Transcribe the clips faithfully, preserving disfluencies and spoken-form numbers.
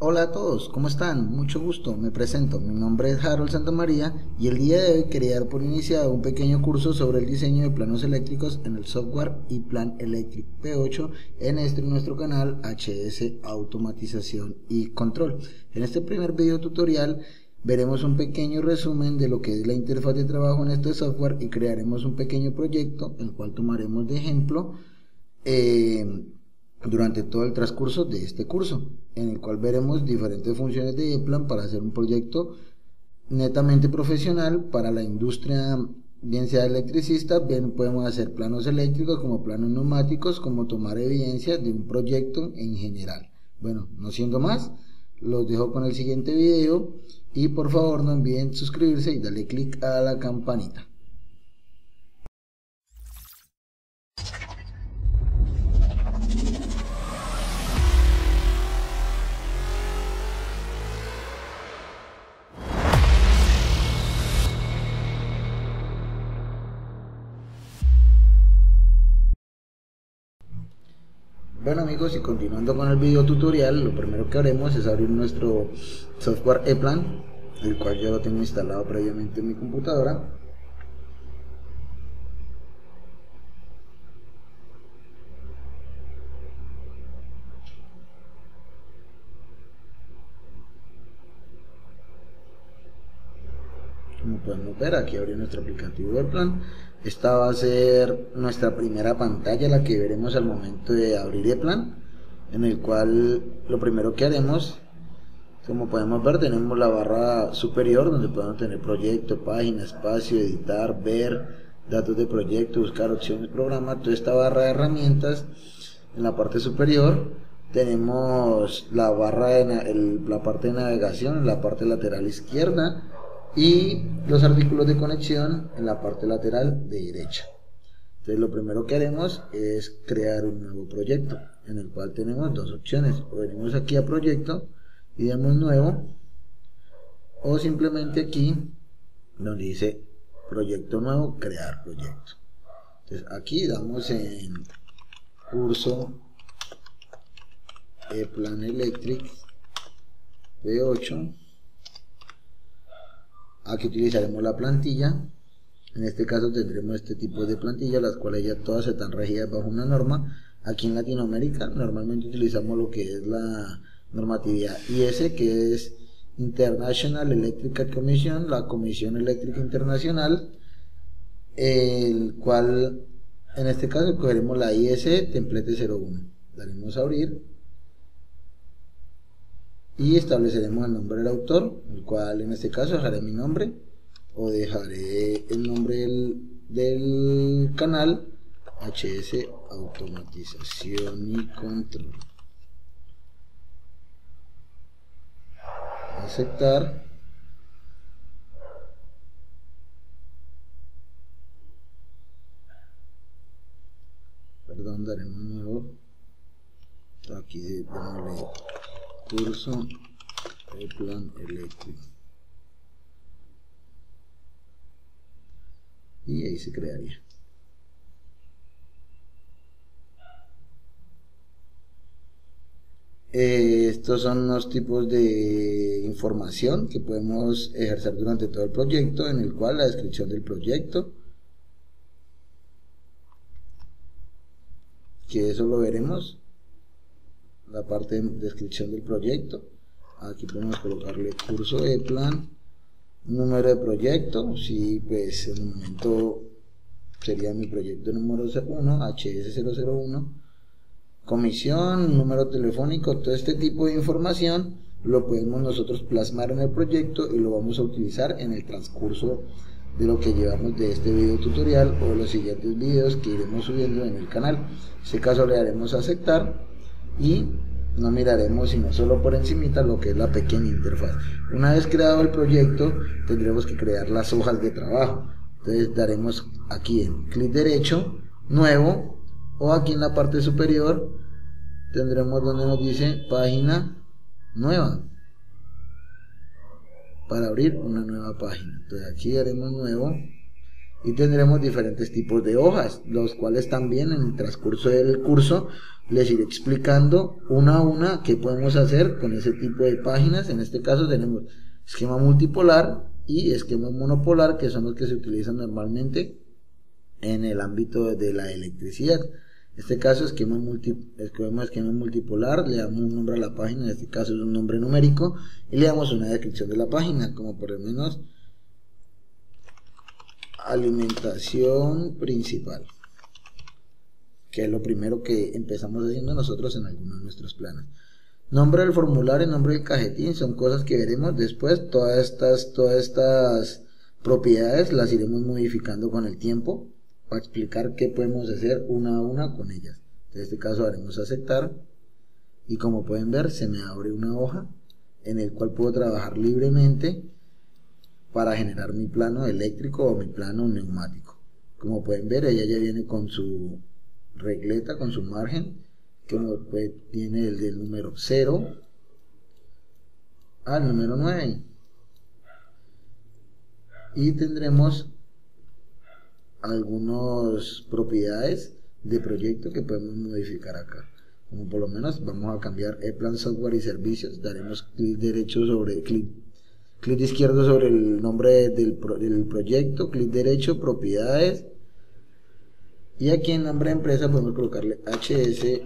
Hola a todos, ¿cómo están? Mucho gusto, me presento, mi nombre es Harold Santamaría y el día de hoy quería dar por iniciado un pequeño curso sobre el diseño de planos eléctricos en el software ePlan Electric P ocho en este nuestro canal H S Automatización y Control. En este primer video tutorial veremos un pequeño resumen de lo que es la interfaz de trabajo en este software y crearemos un pequeño proyecto, el cual tomaremos de ejemplo eh, durante todo el transcurso de este curso, en el cual veremos diferentes funciones de ePlan para hacer un proyecto netamente profesional para la industria, bien sea electricista, bien podemos hacer planos eléctricos como planos neumáticos, como tomar evidencia de un proyecto en general. Bueno, no siendo más, los dejo con el siguiente video y por favor no olviden suscribirse y darle clic a la campanita. Bueno amigos, y continuando con el video tutorial, lo primero que haremos es abrir nuestro software ePlan, el cual ya lo tengo instalado previamente en mi computadora. Como podemos ver, aquí abrió nuestro aplicativo ePlan. Esta va a ser nuestra primera pantalla, la que veremos al momento de abrir ePlan, en el cual lo primero que haremos, como podemos ver, tenemos la barra superior donde podemos tener proyecto, página, espacio, editar, ver, datos de proyecto, buscar opciones, programa. Toda esta barra de herramientas. En la parte superior tenemos la barra de el, la parte de navegación en la parte lateral izquierda y los artículos de conexión en la parte lateral de derecha. Entonces lo primero que haremos es crear un nuevo proyecto, en el cual tenemos dos opciones: o venimos aquí a proyecto y damos nuevo, o simplemente aquí donde dice proyecto nuevo, crear proyecto. Entonces aquí damos en curso ePlan Electric P ocho. Aquí utilizaremos la plantilla. En este caso tendremos este tipo de plantillas, las cuales ya todas están regidas bajo una norma. Aquí en Latinoamérica normalmente utilizamos lo que es la normatividad I S, que es International Electrical Commission, la Comisión Eléctrica Internacional, el cual en este caso cogeremos la I S template cero uno. Daremos a abrir y estableceremos el nombre del autor, el cual en este caso dejaré mi nombre, o dejaré el nombre del, del canal H S Automatización y Control. Aceptar. Perdón, daremos nuevo. Aquí démosle curso ePlan Electric y ahí se crearía. Eh, estos son los tipos de información que podemos ejercer durante todo el proyecto, en el cual la descripción del proyecto, que eso lo veremos, la parte de descripción del proyecto. Aquí podemos colocarle curso ePlan, número de proyecto, si pues en el momento sería mi proyecto número uno, H S cero cero uno, comisión, número telefónico. Todo este tipo de información lo podemos nosotros plasmar en el proyecto y lo vamos a utilizar en el transcurso de lo que llevamos de este video tutorial o de los siguientes videos que iremos subiendo en el canal. En este caso le daremos a aceptar y no miraremos sino solo por encimita lo que es la pequeña interfaz. Una vez creado el proyecto tendremos que crear las hojas de trabajo. Entonces daremos aquí en clic derecho, nuevo, o aquí en la parte superior tendremos donde nos dice página nueva, para abrir una nueva página. Entonces aquí daremos nuevo y tendremos diferentes tipos de hojas, los cuales también en el transcurso del curso les iré explicando una a una qué podemos hacer con ese tipo de páginas. En este caso tenemos esquema multipolar y esquema monopolar, que son los que se utilizan normalmente en el ámbito de la electricidad. En este caso esquema, multi, esquema, esquema multipolar, le damos un nombre a la página, en este caso es un nombre numérico, y le damos una descripción de la página, como por lo menos alimentación principal, que es lo primero que empezamos haciendo nosotros en algunos de nuestros planes. Nombre del formulario, nombre del cajetín, son cosas que veremos después. Todas estas, todas estas propiedades las iremos modificando con el tiempo para explicar qué podemos hacer una a una con ellas. En este caso haremos aceptar, y como pueden ver se me abre una hoja en el cual puedo trabajar libremente para generar mi plano eléctrico o mi plano neumático. Como pueden ver, ella ya viene con su regleta, con su margen, que pues, tiene el del número cero al número nueve, y tendremos algunas propiedades de proyecto que podemos modificar acá, como por lo menos vamos a cambiar el plan software y servicios, daremos clic derecho sobre clic clic izquierdo sobre el nombre del, pro, del proyecto, clic derecho, propiedades, y aquí en nombre de empresa podemos colocarle H S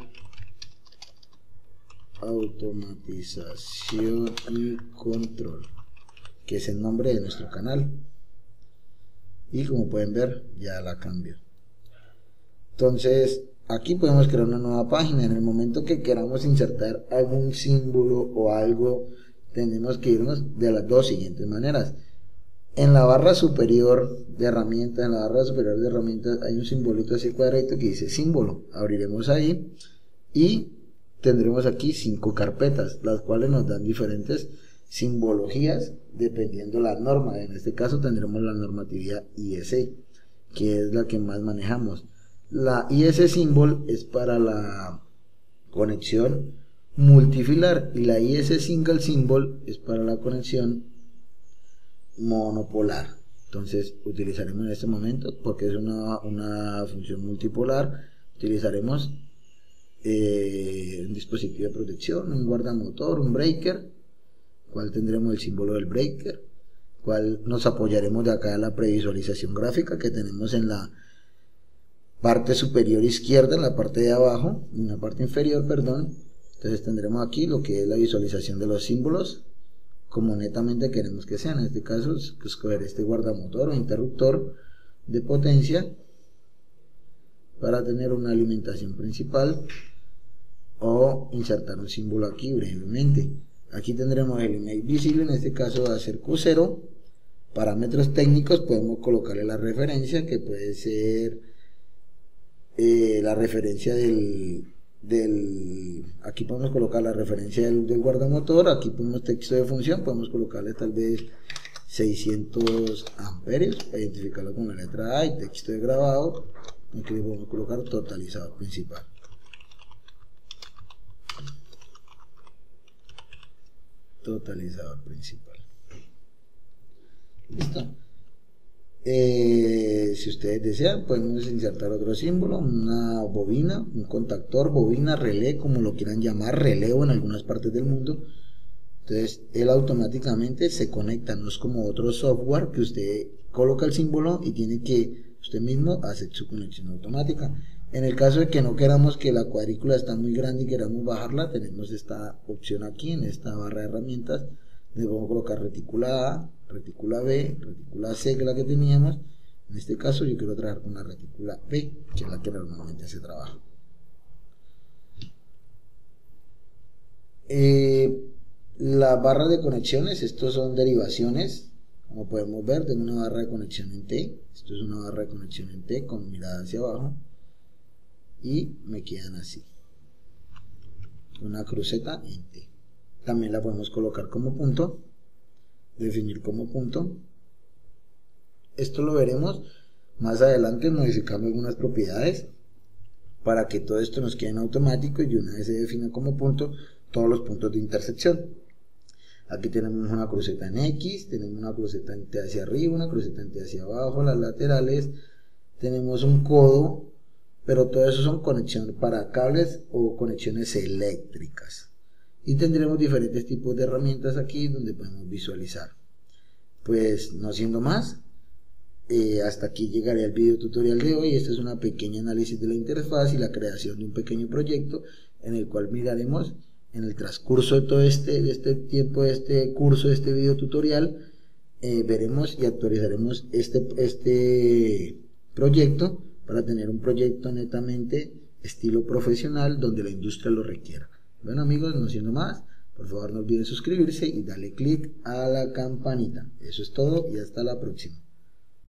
Automatización y Control, que es el nombre de nuestro canal, y como pueden ver ya la cambio. Entonces aquí podemos crear una nueva página. En el momento que queramos insertar algún símbolo o algo, tenemos que irnos de las dos siguientes maneras. En la barra superior de herramientas, en la barra superior de herramientas hay un simbolito así cuadradito que dice símbolo. Abriremos ahí y tendremos aquí cinco carpetas, las cuales nos dan diferentes simbologías dependiendo la norma. En este caso tendremos la normatividad I S, que es la que más manejamos. La I S symbol es para la conexión multifilar y la I S single symbol es para la conexión monopolar. Entonces utilizaremos en este momento, porque es una, una función multipolar, utilizaremos eh, un dispositivo de protección, un guardamotor, un breaker, cual tendremos el símbolo del breaker, cual nos apoyaremos de acá a la previsualización gráfica que tenemos en la parte superior izquierda, en la parte de abajo, en la parte inferior, perdón. Entonces tendremos aquí lo que es la visualización de los símbolos como netamente queremos que sean. En este caso escoger este guardamotor o interruptor de potencia para tener una alimentación principal, o insertar un símbolo aquí brevemente. Aquí tendremos el email visible, en este caso va a ser Q cero. Parámetros técnicos, podemos colocarle la referencia, que puede ser eh, la referencia del del aquí podemos colocar la referencia del, del guardamotor. Aquí ponemos texto de función, podemos colocarle tal vez seiscientos amperios para identificarlo con la letra A, y texto de grabado. Aquí le podemos colocar totalizador principal. Totalizador principal. Listo. Eh, si ustedes desean, podemos insertar otro símbolo, una bobina, un contactor, bobina, relé, como lo quieran llamar, relevo en algunas partes del mundo. Entonces él automáticamente se conecta, no es como otro software que usted coloca el símbolo y tiene que usted mismo hacer su conexión automática. En el caso de que no queramos, que la cuadrícula está muy grande y queramos bajarla, tenemos esta opción aquí en esta barra de herramientas. Le vamos a colocar retícula A, retícula B, retícula C, que es la que teníamos. En este caso yo quiero trabajar con la retícula B, que es la que normalmente se trabaja. Eh, la barra de conexiones, estos son derivaciones, como podemos ver. Tengo una barra de conexión en T, esto es una barra de conexión en T con mirada hacia abajo, y me quedan así, una cruceta en T. También la podemos colocar como punto, definir como punto. Esto lo veremos más adelante, modificando algunas propiedades para que todo esto nos quede en automático y una vez se defina como punto todos los puntos de intersección. Aquí tenemos una cruceta en X, tenemos una cruceta en T hacia arriba, una cruceta en T hacia abajo, las laterales, tenemos un codo, pero todo eso son conexiones para cables o conexiones eléctricas. Y tendremos diferentes tipos de herramientas aquí donde podemos visualizar. Pues no siendo más, eh, hasta aquí llegaré al video tutorial de hoy. Este es una pequeña análisis de la interfaz y la creación de un pequeño proyecto en el cual miraremos en el transcurso de todo este, de este tiempo, de este curso, de este video tutorial, eh, veremos y actualizaremos este, este proyecto para tener un proyecto netamente estilo profesional donde la industria lo requiera. Bueno amigos, no siendo más, por favor no olviden suscribirse y darle clic a la campanita. Eso es todo y hasta la próxima.